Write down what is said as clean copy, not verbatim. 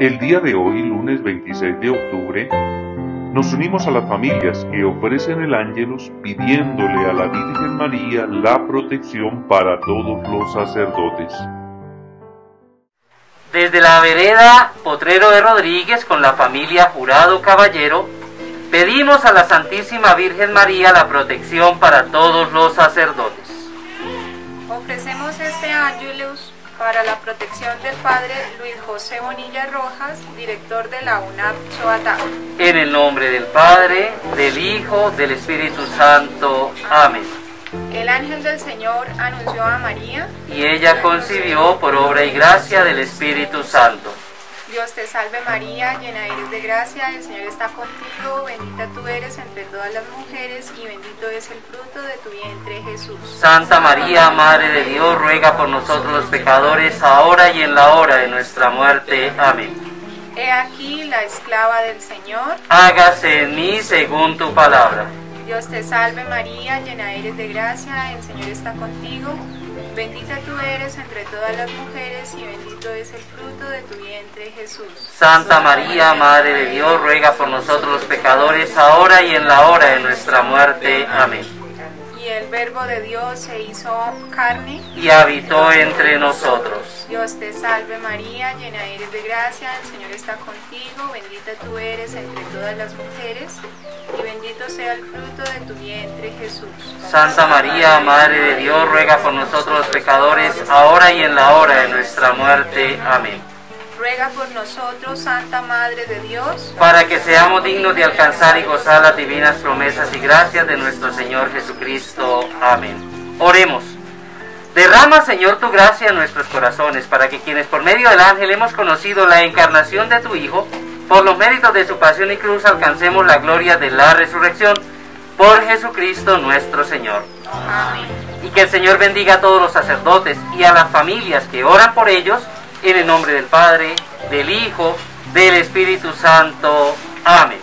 El día de hoy, lunes 26 de octubre, nos unimos a las familias que ofrecen el Ángelus pidiéndole a la Virgen María la protección para todos los sacerdotes. Desde la vereda Potrero de Rodríguez con la familia Jurado Caballero, pedimos a la Santísima Virgen María la protección para todos los sacerdotes. Ofrecemos este Ángelus para la protección del Padre Luis José Bonilla Rojas, director de la UNAP Choatá. En el nombre del Padre, del Hijo, del Espíritu Santo. Amén. El ángel del Señor anunció a María, y ella concibió por obra y gracia del Espíritu Santo. Dios te salve María, llena eres de gracia, el Señor está contigo, bendita tú eres entre todas las mujeres y bendito es el fruto de tu vientre Jesús. Santa María, Madre de Dios, ruega por nosotros los pecadores, ahora y en la hora de nuestra muerte. Amén. He aquí la esclava del Señor. Hágase en mí según tu palabra. Dios te salve María, llena eres de gracia, el Señor está contigo. Bendita tú eres entre todas las mujeres y bendito es el fruto de tu vientre Jesús. Santa María, Madre de Dios, ruega por nosotros los pecadores, ahora y en la hora de nuestra muerte. Amén. Y el Verbo de Dios se hizo carne y habitó entre nosotros. Dios te salve María, llena eres de gracia, el Señor está contigo, bendita tú eres entre todas las mujeres y bendito sea el fruto de tu vientre Jesús. Santa María, Madre de Dios, ruega por nosotros los pecadores, ahora y en la hora de nuestra muerte. Amén. Ruega por nosotros, Santa Madre de Dios, para que seamos dignos de alcanzar y gozar las divinas promesas y gracias de nuestro Señor Jesucristo. Amén. Oremos. Derrama, Señor, tu gracia en nuestros corazones, para que quienes por medio del ángel hemos conocido la encarnación de tu Hijo, por los méritos de su pasión y cruz alcancemos la gloria de la resurrección, por Jesucristo nuestro Señor. Amén. Y que el Señor bendiga a todos los sacerdotes y a las familias que oran por ellos, en el nombre del Padre, del Hijo, del Espíritu Santo. Amén.